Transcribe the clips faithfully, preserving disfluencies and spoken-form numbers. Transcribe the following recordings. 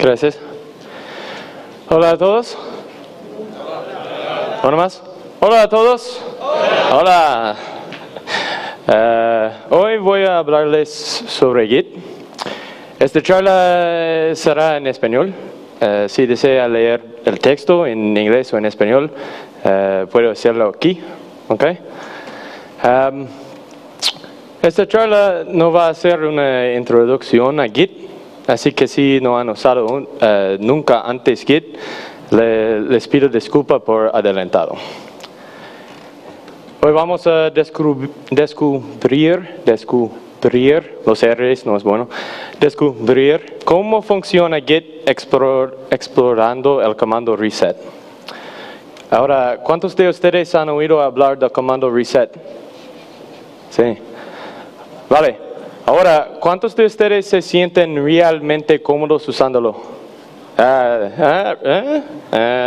Gracias. Hola a todos. ¿Uno más? Hola a todos. Hola. Uh, hoy voy a hablarles sobre Git. Esta charla será en español. Uh, si desea leer el texto en inglés o en español, uh, puedo hacerlo aquí. Okay. Um, esta charla no va a ser una introducción a Git, así que si no han usado uh, nunca antes Git, le, les pido disculpa por adelantado. Hoy vamos a descubrir, descubrir, descubrir, los R's no es bueno, descubrir cómo funciona Git explore, explorando el comando reset. Ahora, ¿cuántos de ustedes han oído hablar del comando reset? Sí. Vale. Ahora, ¿cuántos de ustedes se sienten realmente cómodos usándolo? Ah, ah, ah, ah.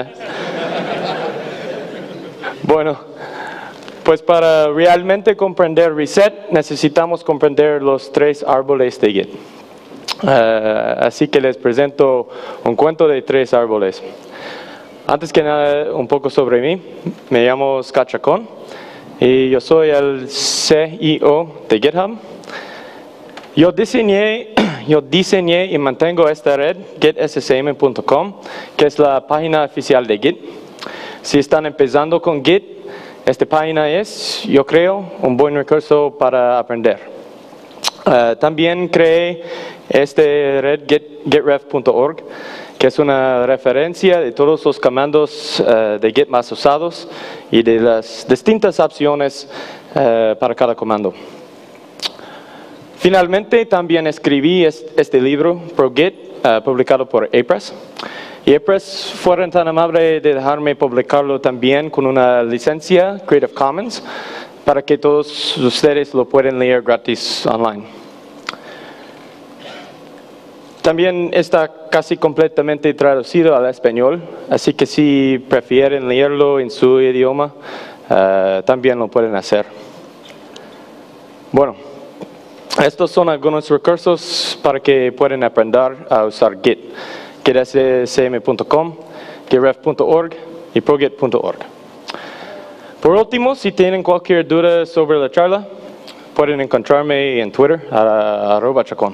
Bueno, pues para realmente comprender reset, necesitamos comprender los tres árboles de Git. Uh, así que les presento un cuento de tres árboles. Antes que nada, un poco sobre mí. Me llamo Scott Chacón y yo soy el C E O de GitHub. Yo diseñé, yo diseñé y mantengo esta red, git s c m punto com, que es la página oficial de Git. Si están empezando con Git, esta página es, yo creo, un buen recurso para aprender. Uh, también creé esta red git, gitref punto org, que es una referencia de todos los comandos uh, de Git más usados y de las distintas opciones uh, para cada comando. Finalmente, también escribí este libro, ProGit, uh, publicado por Apress. Y Apress fueron tan amables de dejarme publicarlo también con una licencia Creative Commons para que todos ustedes lo puedan leer gratis online. También está casi completamente traducido al español, así que si prefieren leerlo en su idioma, uh, también lo pueden hacer. Bueno. Estos son algunos recursos para que puedan aprender a usar Git. git s c m punto com, gitref punto org y progit punto org. Por último, si tienen cualquier duda sobre la charla, pueden encontrarme en Twitter, a, arroba chacón.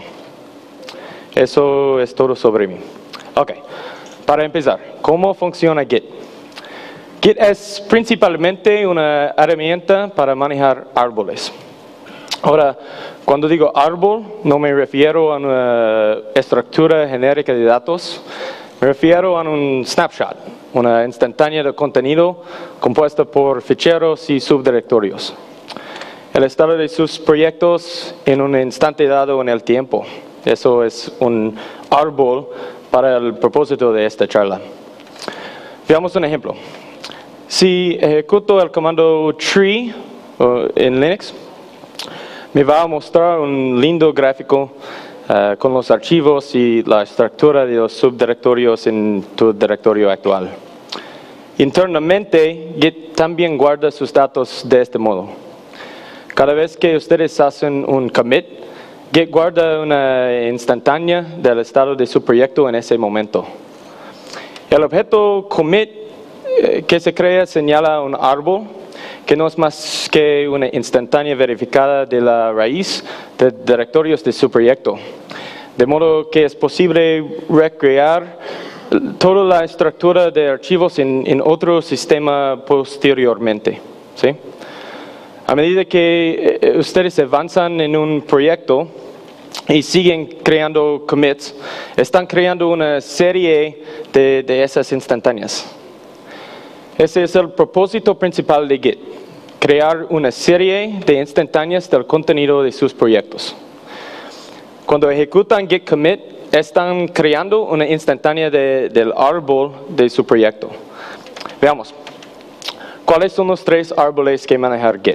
Eso es todo sobre mí. Ok, para empezar, ¿cómo funciona Git? Git es principalmente una herramienta para manejar árboles. Ahora, cuando digo árbol, no me refiero a una estructura genérica de datos, me refiero a un snapshot, una instantánea de contenido compuesta por ficheros y subdirectorios. El estado de sus proyectos en un instante dado en el tiempo. Eso es un árbol para el propósito de esta charla. Veamos un ejemplo. Si ejecuto el comando tree uh, en Linux, me va a mostrar un lindo gráfico uh, con los archivos y la estructura de los subdirectorios en tu directorio actual. Internamente, Git también guarda sus datos de este modo. Cada vez que ustedes hacen un commit, Git guarda una instantánea del estado de su proyecto en ese momento. El objeto commit eh, que se crea señala un árbol que no es más que una instantánea verificada de la raíz de directorios de su proyecto. De modo que es posible recrear toda la estructura de archivos en, en otro sistema posteriormente. ¿Sí? A medida que ustedes avanzan en un proyecto y siguen creando commits, están creando una serie de, de esas instantáneas. Ese es el propósito principal de Git, crear una serie de instantáneas del contenido de sus proyectos. Cuando ejecutan git commit, están creando una instantánea de, del árbol de su proyecto. Veamos, ¿cuáles son los tres árboles que manejar Git?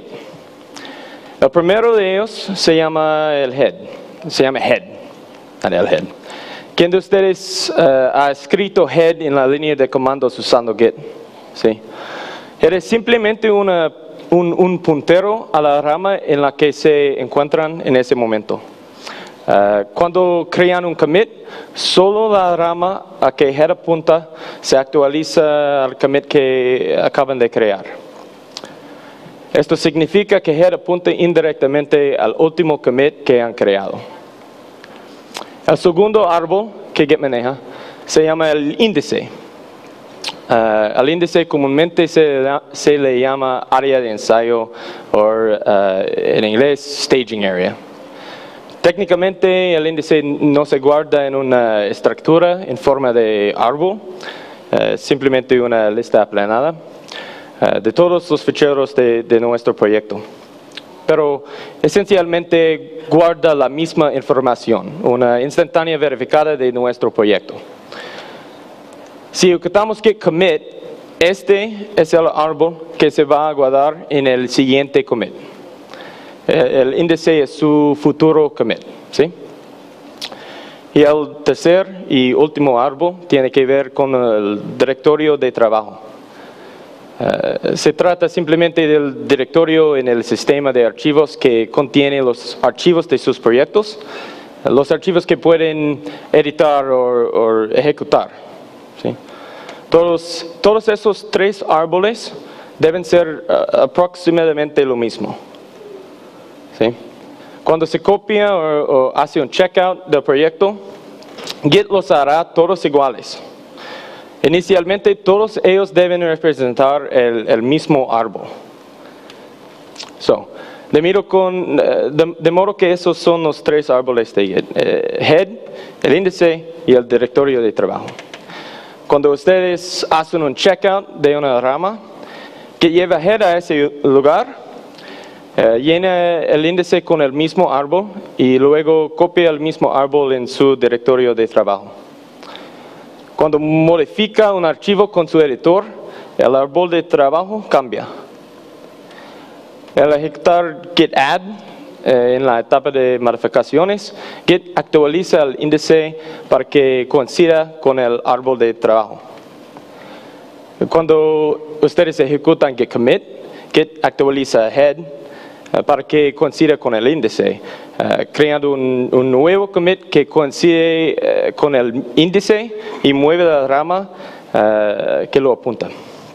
El primero de ellos se llama el head, se llama head, el head. ¿Quién de ustedes uh, ha escrito head en la línea de comandos usando Git? Sí. Eres simplemente una, un, un puntero a la rama en la que se encuentran en ese momento. Uh, cuando crean un commit, solo la rama a que head apunta se actualiza al commit que acaban de crear. Esto significa que head apunta indirectamente al último commit que han creado. El segundo árbol que Git maneja se llama el índice. Uh, al índice comúnmente se, se le llama área de ensayo o uh, en inglés staging area. Técnicamente el índice no se guarda en una estructura en forma de árbol, uh, simplemente una lista aplanada uh, de todos los ficheros de, de nuestro proyecto. Pero esencialmente guarda la misma información, una instantánea verificada de nuestro proyecto. Si ejecutamos git commit, este es el árbol que se va a guardar en el siguiente commit. El índice es su futuro commit, ¿sí? Y el tercer y último árbol tiene que ver con el directorio de trabajo. Uh, se trata simplemente del directorio en el sistema de archivos que contiene los archivos de sus proyectos, los archivos que pueden editar o, o ejecutar, ¿sí? Todos, todos esos tres árboles deben ser uh, aproximadamente lo mismo. ¿Sí? Cuando se copia o, o hace un checkout del proyecto, Git los hará todos iguales. Inicialmente todos ellos deben representar el, el mismo árbol. So, de, miro con, de, de modo que esos son los tres árboles de Git. Eh, head, el índice y el directorio de trabajo. Cuando ustedes hacen un checkout de una rama que lleva head a ese lugar, Uh, llena el índice con el mismo árbol y luego copia el mismo árbol en su directorio de trabajo. Cuando modifica un archivo con su editor, el árbol de trabajo cambia. Al ejecutar git add eh, en la etapa de modificaciones, Git actualiza el índice para que coincida con el árbol de trabajo. Cuando ustedes ejecutan git commit, Git actualiza head para que coincida con el índice, uh, creando un, un nuevo commit que coincide uh, con el índice y mueve la rama uh, que lo apunta.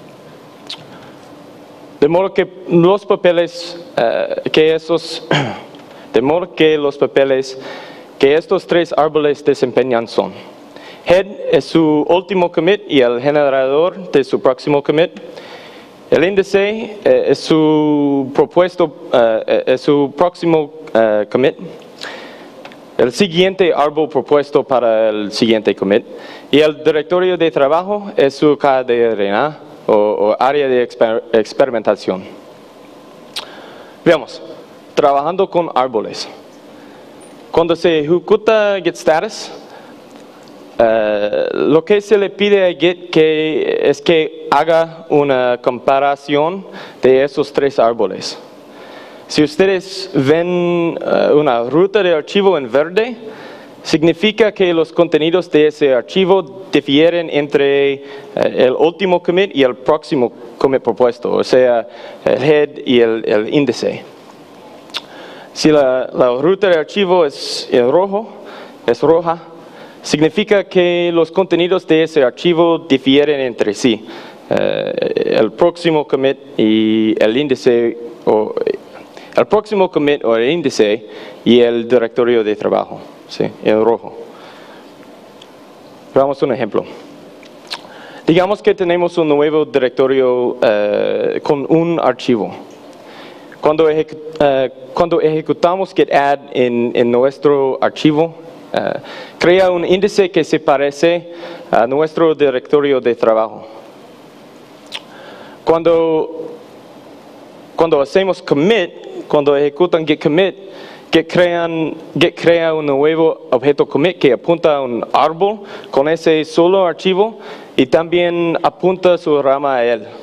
De modo que los papeles uh, que esos, de modo que los papeles que estos tres árboles desempeñan son: head es su último commit y el generador de su próximo commit. El índice eh, es su propuesto, eh, es su próximo eh, commit. El siguiente árbol propuesto para el siguiente commit. Y el directorio de trabajo es su cadena o, o área de exper experimentación. Veamos, trabajando con árboles. Cuando se ejecuta git status, Uh, lo que se le pide a Git que es que haga una comparación de esos tres árboles. Si ustedes ven uh, una ruta de archivo en verde, significa que los contenidos de ese archivo difieren entre uh, el último commit y el próximo commit propuesto, o sea, el head y el, el índice. Si la, la ruta de archivo es en rojo, es roja, significa que los contenidos de ese archivo difieren entre sí. Uh, el próximo commit y el índice, o el próximo commit o el índice y el directorio de trabajo, ¿sí? En rojo. Veamos un ejemplo. Digamos que tenemos un nuevo directorio uh, con un archivo. Cuando, ejecu uh, cuando ejecutamos git add en, en nuestro archivo, Uh, crea un índice que se parece a nuestro directorio de trabajo. Cuando, cuando hacemos commit, cuando ejecutan git commit, Git, crean, Git crea un nuevo objeto commit que apunta a un árbol con ese solo archivo y también apunta su rama a él.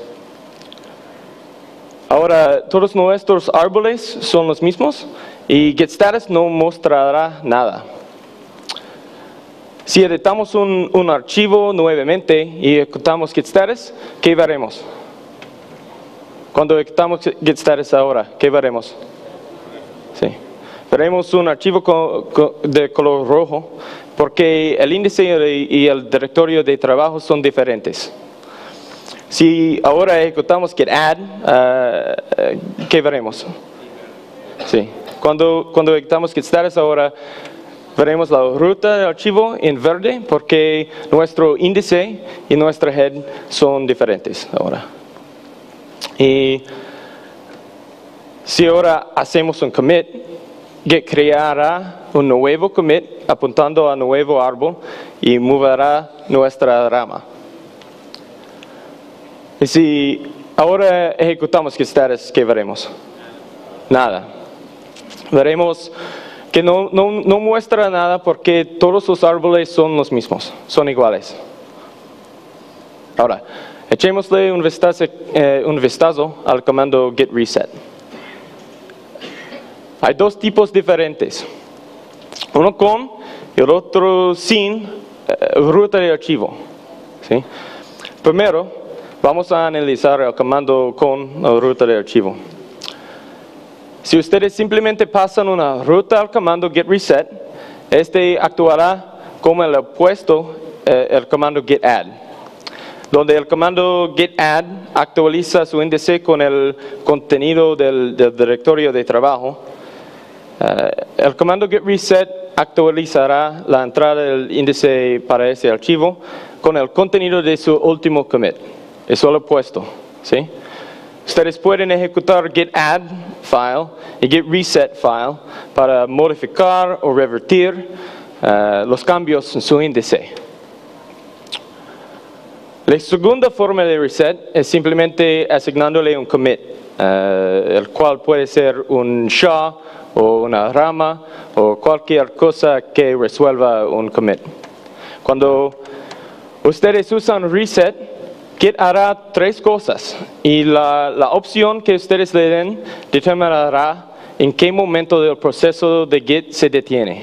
Ahora, todos nuestros árboles son los mismos y git status no mostrará nada. Si editamos un, un archivo nuevamente y ejecutamos git status, ¿qué veremos? Cuando ejecutamos git status ahora, ¿qué veremos? Sí. veremos un archivo co co de color rojo porque el índice y el directorio de trabajo son diferentes. Si ahora ejecutamos git add, uh, ¿qué veremos? Sí. Cuando, cuando ejecutamos git status ahora, veremos la ruta del archivo en verde porque nuestro índice y nuestra head son diferentes ahora. Y si ahora hacemos un commit, Git creará un nuevo commit apuntando a nuevo árbol y moverá nuestra rama. Y si ahora ejecutamos git status, ¿qué veremos? Nada. Veremos que no, no, no muestra nada porque todos los árboles son los mismos, son iguales. Ahora, echémosle un vistazo, eh, un vistazo al comando git reset. Hay dos tipos diferentes, uno con y el otro sin eh, ruta de archivo. ¿Sí? Primero, vamos a analizar el comando con la ruta de archivo. Si ustedes simplemente pasan una ruta al comando git reset, este actuará como el opuesto, eh, el comando git add, donde el comando git add actualiza su índice con el contenido del, del directorio de trabajo. Uh, el comando git reset actualizará la entrada del índice para ese archivo con el contenido de su último commit. Es lo opuesto, ¿sí? Ustedes pueden ejecutar git add file y git reset file para modificar o revertir uh, los cambios en su índice. La segunda forma de reset es simplemente asignándole un commit, uh, el cual puede ser un S H A o una rama o cualquier cosa que resuelva un commit. Cuando ustedes usan reset, Git hará tres cosas y la, la opción que ustedes le den determinará en qué momento del proceso de Git se detiene.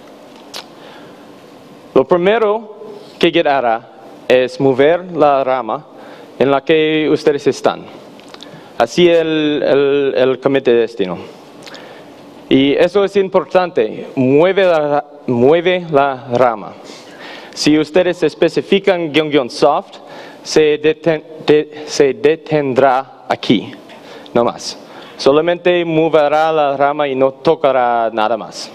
Lo primero que Git hará es mover la rama en la que ustedes están. Así el, el, el commit de destino. Y eso es importante, mueve la, mueve la rama. Si ustedes especifican guión guión soft, se, deten, de, se detendrá aquí, no más. Solamente moverá la rama y no tocará nada más.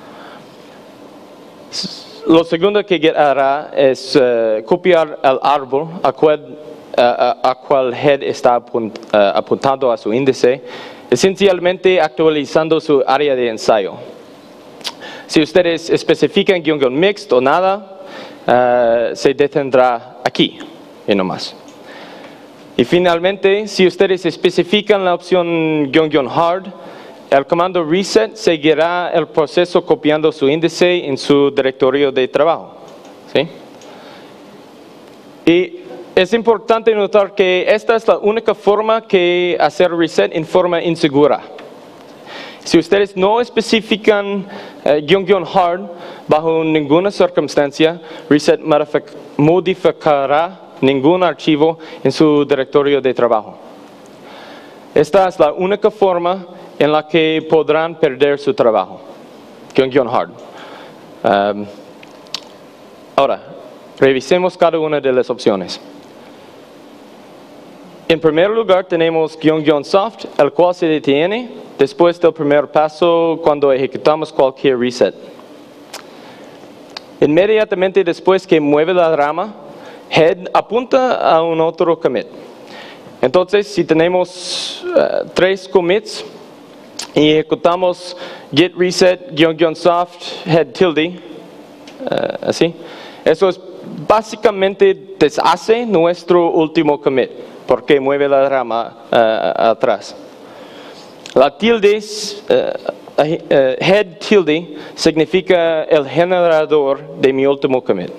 Lo segundo que Git hará es uh, copiar el árbol a cual, uh, a, a cual head está apunt, uh, apuntando a su índice, esencialmente actualizando su área de ensayo. Si ustedes especifican guión guión mixed o nada, uh, se detendrá aquí y no más. Y finalmente, si ustedes especifican la opción guión guión hard, el comando reset seguirá el proceso copiando su índice en su directorio de trabajo. ¿Sí? Y es importante notar que esta es la única forma que hacer reset en forma insegura. Si ustedes no especifican eh, guión guión hard bajo ninguna circunstancia, reset modificará ningún archivo en su directorio de trabajo. Esta es la única forma en la que podrán perder su trabajo. Guión guión hard. Um, ahora, revisemos cada una de las opciones. En primer lugar tenemos guión guión soft, el cual se detiene después del primer paso cuando ejecutamos cualquier reset. Inmediatamente después que mueve la rama, head apunta a un otro commit. Entonces, si tenemos uh, tres commits y ejecutamos git reset guión guión soft head tilde, uh, así, eso es básicamente deshace nuestro último commit, porque mueve la rama uh, atrás. La tilde, uh, uh, head tilde, significa el generador de mi último commit.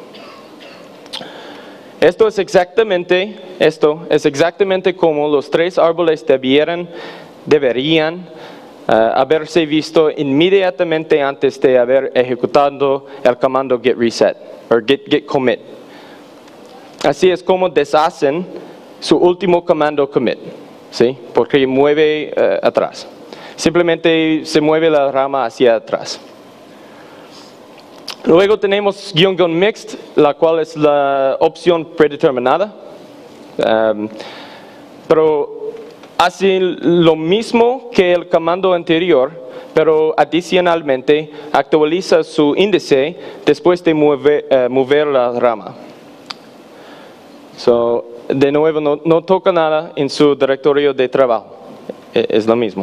Esto es exactamente, esto es exactamente como los tres árboles debieran, deberían uh, haberse visto inmediatamente antes de haber ejecutado el comando git reset o git, git commit. Así es como deshacen su último comando commit, ¿sí? Porque mueve uh, atrás. simplemente se mueve la rama hacia atrás. Luego tenemos guión guión mixed, la cual es la opción predeterminada. Um, pero hace lo mismo que el comando anterior, pero adicionalmente actualiza su índice después de mover, uh, mover la rama. So, de nuevo, no, no toca nada en su directorio de trabajo, es lo mismo.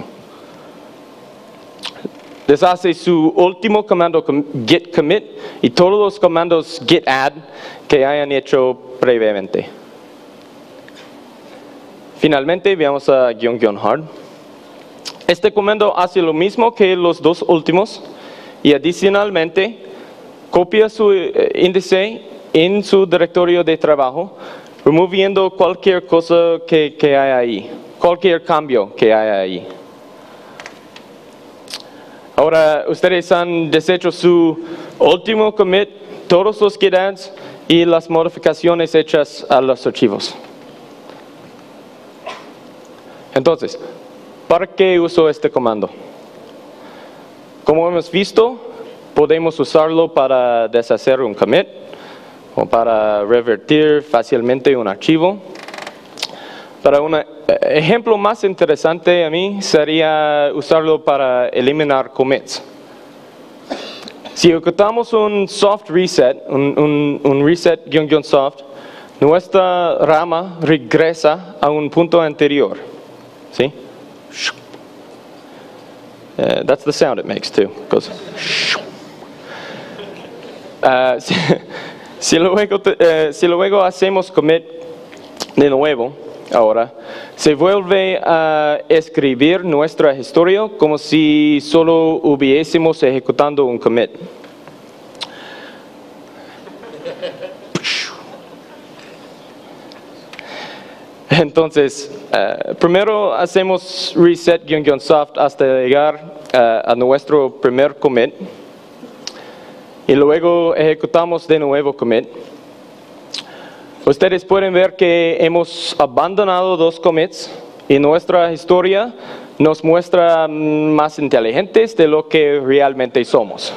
Deshace su último comando git commit y todos los comandos git add que hayan hecho previamente. Finalmente, veamos a guión guión hard. Este comando hace lo mismo que los dos últimos y adicionalmente copia su índice en su directorio de trabajo, removiendo cualquier cosa que, que hay ahí, cualquier cambio que hay ahí. Ahora, ustedes han deshecho su último commit, todos los git adds y las modificaciones hechas a los archivos. Entonces, ¿para qué uso este comando? Como hemos visto, podemos usarlo para deshacer un commit o para revertir fácilmente un archivo. Para un ejemplo más interesante a mí sería usarlo para eliminar commits. Si ejecutamos un soft reset, un, un, un reset guión guión soft, nuestra rama regresa a un punto anterior. ¿Sí? Uh, that's the sound it makes too. It goes. Uh, si, si, luego, uh, si luego hacemos commit de nuevo, ahora, se vuelve a escribir nuestra historia como si solo hubiésemos ejecutando un commit. Entonces, uh, primero hacemos reset guión guión soft hasta llegar uh, a nuestro primer commit. Y luego ejecutamos de nuevo commit. Ustedes pueden ver que hemos abandonado dos commits y nuestra historia nos muestra más inteligentes de lo que realmente somos.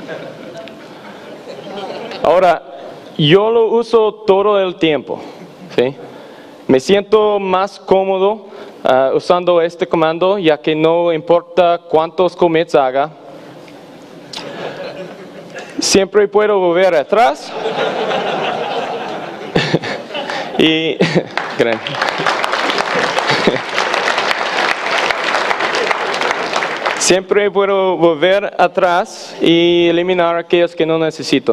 Ahora, yo lo uso todo el tiempo, ¿sí? Me siento más cómodo uh, usando este comando, ya que no importa cuántos commits haga, siempre puedo volver atrás y siempre puedo volver atrás y eliminar aquellos que no necesito.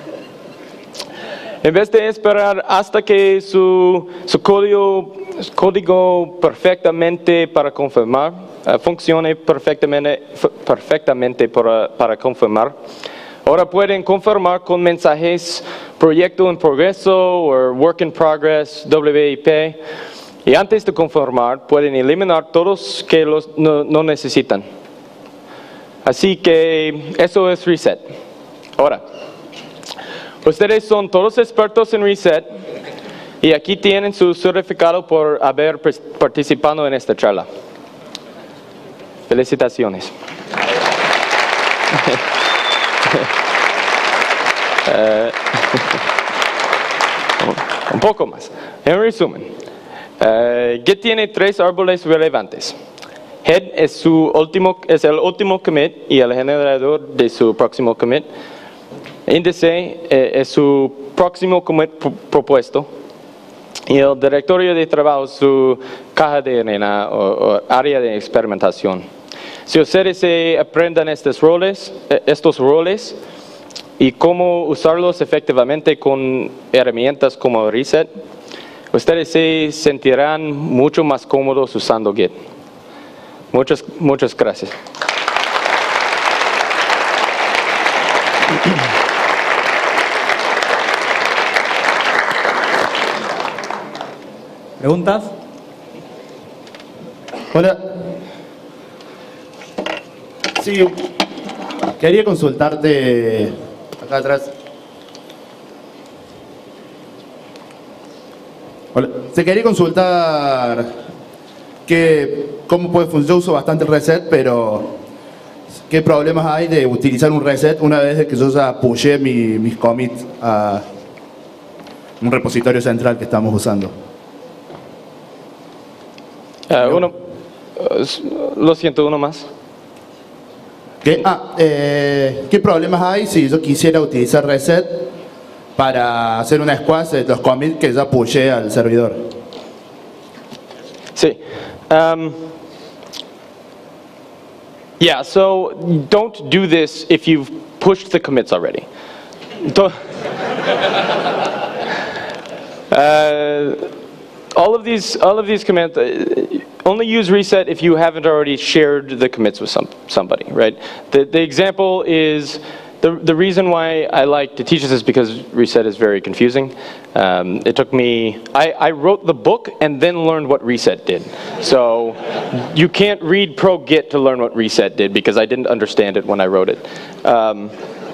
En vez de esperar hasta que su, su código, su código perfectamente para confirmar, uh, funcione perfectamente, perfectamente para, para confirmar, ahora pueden confirmar con mensajes proyecto en progreso o work in progress, W I P. Y antes de confirmar, pueden eliminar todos que los no, no necesitan. Así que eso es reset. Ahora, ustedes son todos expertos en reset y aquí tienen su certificado por haber participado en esta charla. Felicitaciones. uh, un poco más. En resumen, uh, Git tiene tres árboles relevantes. Head es, su último, es el último commit y el generador de su próximo commit. Índice eh, es su próximo commit propuesto y el directorio de trabajo es su caja de arena o, o área de experimentación. Si ustedes se aprendan estos roles, estos roles y cómo usarlos efectivamente con herramientas como Reset, ustedes se sentirán mucho más cómodos usando Git. Muchas, muchas gracias. ¿Preguntas? Hola. Sí, quería consultarte acá atrás. Hola. Se quería consultar ¿qué, ¿cómo puede funcionar? Yo uso bastante el reset, pero ¿qué problemas hay de utilizar un reset una vez que yo ya pushé mi, mis commits a un repositorio central que estamos usando? Uh, uno, uh, lo siento, uno más. ¿Qué, ah, eh, ¿Qué problemas hay si yo quisiera utilizar reset para hacer una squash de los commits que ya pushé al servidor? Sí. Um, yeah, so don't do this if you've pushed the commits already. Don't, uh, all of these, all of these commands, uh, only use reset if you haven't already shared the commits with some, somebody, right? The, the example is, the, the reason why I like to teach this is because reset is very confusing. Um, it took me, I, I wrote the book and then learned what reset did. So you can't read pro-git to learn what reset did because I didn't understand it when I wrote it. Um,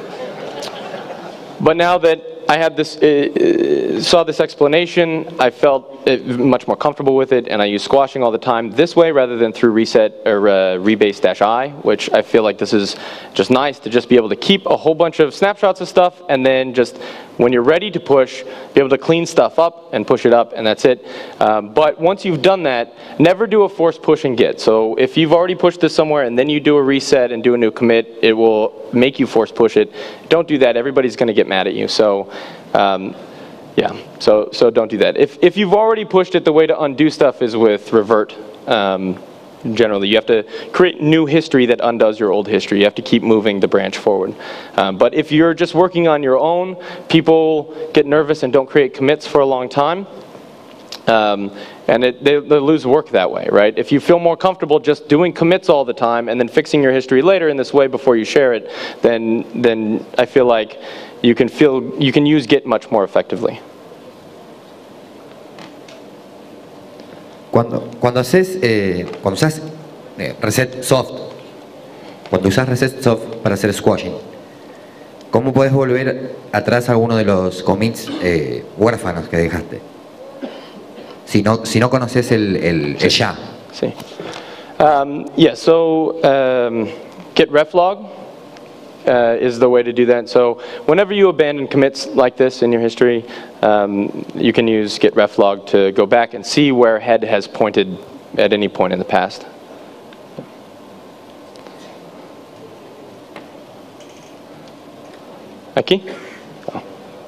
but now that I had this, uh, saw this explanation, I felt uh, much more comfortable with it, and I use squashing all the time this way rather than through reset or uh, rebase-i, which I feel like this is just nice to just be able to keep a whole bunch of snapshots of stuff, and then just when you're ready to push, be able to clean stuff up and push it up, and that's it. Um, but once you've done that, never do a forced push in Git. So if you've already pushed this somewhere and then you do a reset and do a new commit, it will make you force push it. Don't do that. Everybody's going to get mad at you. So um, yeah, so so don't do that. If if you've already pushed it, the way to undo stuff is with revert. Um, Generally, you have to create new history that undoes your old history. You have to keep moving the branch forward. Um, but if you're just working on your own, people get nervous and don't create commits for a long time. Um, and it, they, they lose work that way, right? If you feel more comfortable just doing commits all the time and then fixing your history later in this way before you share it, then, then I feel like you can, feel, you can use Git much more effectively. Cuando, cuando haces, eh, cuando usas eh, reset soft, cuando usas reset soft para hacer squashing, ¿cómo puedes volver atrás a alguno de los commits eh, huérfanos que dejaste? Si no, si no conoces el, el, el ya. Sí. Um, yeah, so um, git reflog uh, is the way to do that. So whenever you abandon commits like this in your history, um, you can use git reflog to go back and see where head has pointed at any point in the past. Aquí? Oh.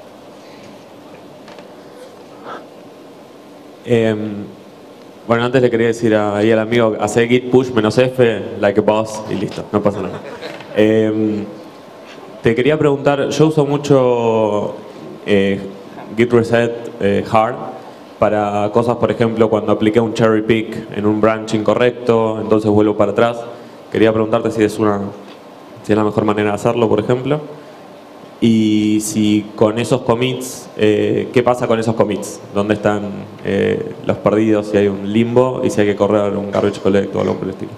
Eh, bueno, antes le quería decir a, ahí al amigo, hacer git push menos f, like a boss, y listo, no pasa nada. Eh, te quería preguntar, yo uso mucho eh, git reset eh, hard para cosas, por ejemplo, cuando apliqué un cherry pick en un branch incorrecto, entonces vuelvo para atrás. Quería preguntarte si es, una, si es la mejor manera de hacerlo, por ejemplo. Y si con esos commits, eh, ¿qué pasa con esos commits? ¿Dónde están eh, los perdidos? Si hay un limbo y si hay que correr un garbage collect o algo por el estilo.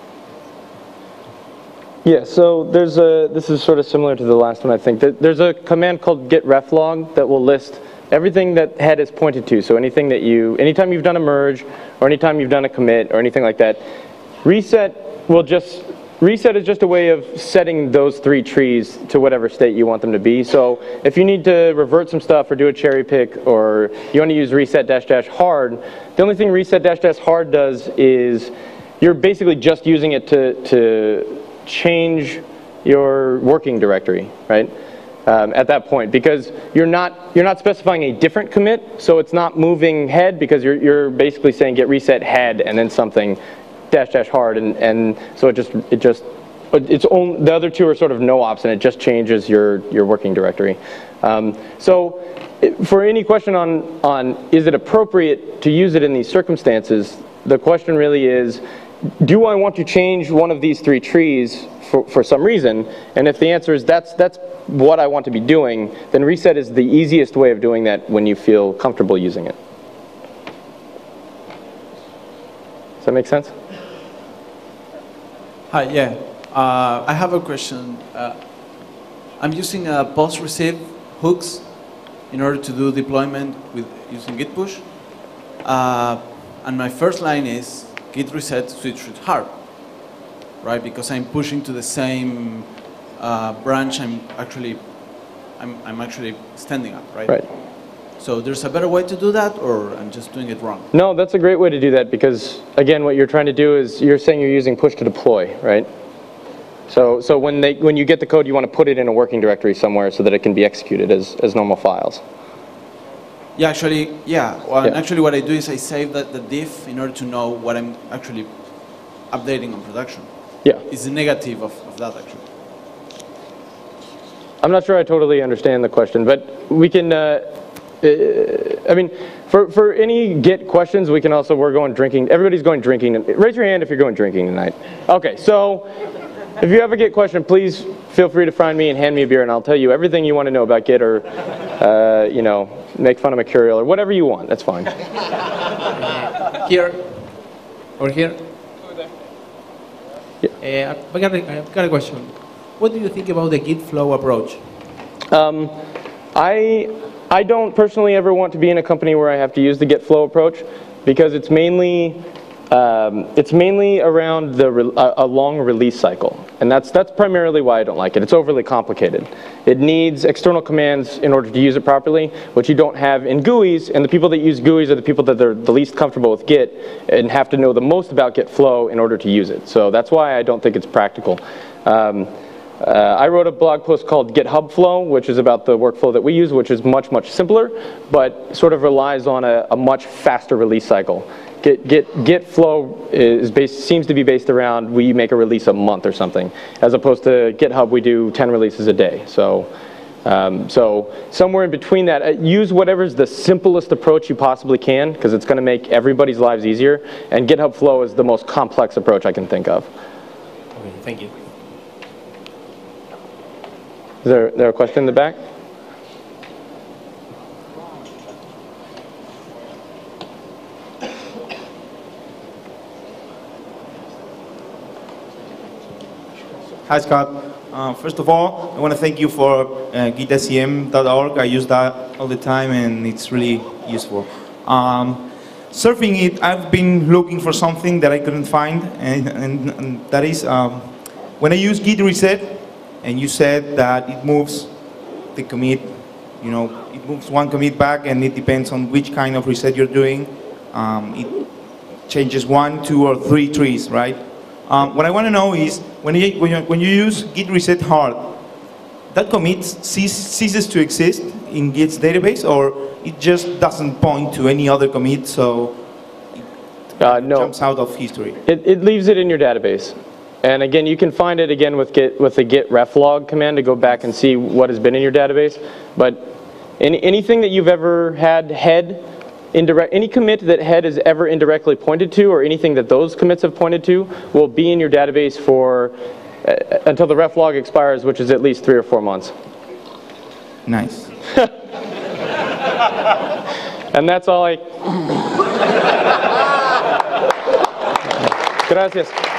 Yeah, so there's a, this is sort of similar to the last one, I think. There's a command called git reflog that will list everything that head is pointed to. So anything that you, anytime you've done a merge, or anytime you've done a commit, or anything like that, reset will just, reset is just a way of setting those three trees to whatever state you want them to be. So if you need to revert some stuff or do a cherry pick, or you want to use reset dash dash hard, the only thing reset dash dash hard does is you're basically just using it to, to change your working directory, right? Um, at that point, because you're not you're not specifying a different commit, so it's not moving head, because you're you're basically saying get reset head and then something dash dash hard, and and so it just it just it's only, the other two are sort of no ops, and it just changes your your working directory. Um, so for any question on on is it appropriate to use it in these circumstances, the question really is, do I want to change one of these three trees for, for some reason? And if the answer is that's that's what I want to be doing, then reset is the easiest way of doing that when you feel comfortable using it. Does that make sense? Hi, yeah. Uh, I have a question. Uh, I'm using uh, post-receive hooks in order to do deployment with using git push. Uh, and my first line is, git reset switch to hard, right? Because I'm pushing to the same uh, branch I'm actually, I'm, I'm actually standing up, right? Right. So there's a better way to do that, or I'm just doing it wrong? No, that's a great way to do that because, again, what you're trying to do is you're saying you're using push to deploy, right? So, so when, they, when you get the code, you want to put it in a working directory somewhere so that it can be executed as, as normal files. Yeah, actually, yeah. Well, Yeah. Actually, what I do is I save that, the diff in order to know what I'm actually updating on production. Yeah. It's the negative of, of that, actually. I'm not sure I totally understand the question, but we can, uh, uh, I mean, for, for any Git questions, we can also, we're going drinking. Everybody's going drinking. Raise your hand if you're going drinking tonight. Okay, so if you have a Git question, please feel free to find me and hand me a beer, and I'll tell you everything you want to know about Git, or, uh, you know, make fun of Mercurial, or whatever you want. That's fine. Here, or here. Yeah. Uh, I got a, I've got a question. What do you think about the Git flow approach? Um, I, I don't personally ever want to be in a company where I have to use the Git flow approach because it's mainly, um, it's mainly around the re a, a long release cycle. And that's, that's primarily why I don't like it. It's overly complicated. It needs external commands in order to use it properly, which you don't have in G U Is, and the people that use G U Is are the people that are the least comfortable with Git and have to know the most about Git flow in order to use it. So that's why I don't think it's practical. Um, Uh, I wrote a blog post called GitHub Flow, which is about the workflow that we use, which is much, much simpler, but sort of relies on a, a much faster release cycle. Git, Git, Git Flow is based, seems to be based around we make a release a month or something, as opposed to GitHub we do ten releases a day. So, um, so somewhere in between that, uh, use whatever's the simplest approach you possibly can, because it's going to make everybody's lives easier, and GitHub Flow is the most complex approach I can think of. Okay, thank you. Is there, there a question in the back? Hi, Scott. Uh, first of all, I want to thank you for uh, git S C M dot org. I use that all the time, and it's really useful. Um, surfing it, I've been looking for something that I couldn't find, and, and, and that is um, when I use git reset, and you said that it moves the commit, you know, it moves one commit back, and it depends on which kind of reset you're doing. Um, it changes one, two, or three trees, right? Um, what I want to know is, when you, when, you, when you use git reset hard, that commit cease, ceases to exist in Git's database, or it just doesn't point to any other commit, so it Uh, no. jumps out of history? It, it leaves it in your database. And again, you can find it again with Git with the git reflog command to go back and see what has been in your database. But any, anything that you've ever had head indirect, any commit that head is ever indirectly pointed to, or anything that those commits have pointed to, will be in your database for uh, until the reflog expires, which is at least three or four months. Nice. And that's all I. Gracias.